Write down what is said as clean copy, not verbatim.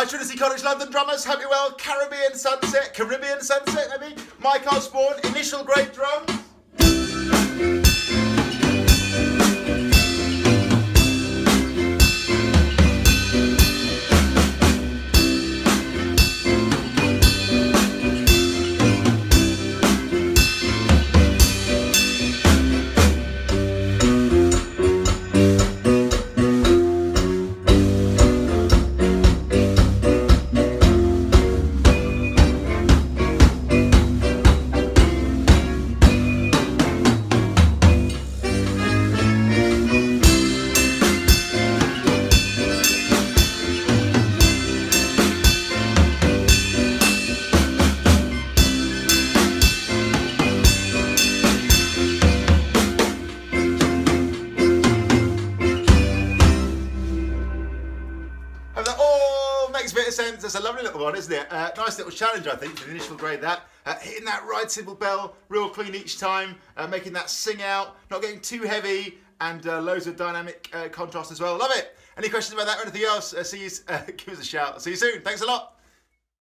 Hi Trinity College London drummers, hope you're well. Caribbean Sunset maybe. Mike Osborn, initial grade drums. Hope that all makes a bit of sense. That's a lovely little one, isn't it? Nice little challenge, I think, for the initial grade. That hitting that right cymbal bell real clean each time, making that sing out, not getting too heavy, and loads of dynamic contrast as well. Love it. Any questions about that or anything else? Give us a shout. See you soon. Thanks a lot.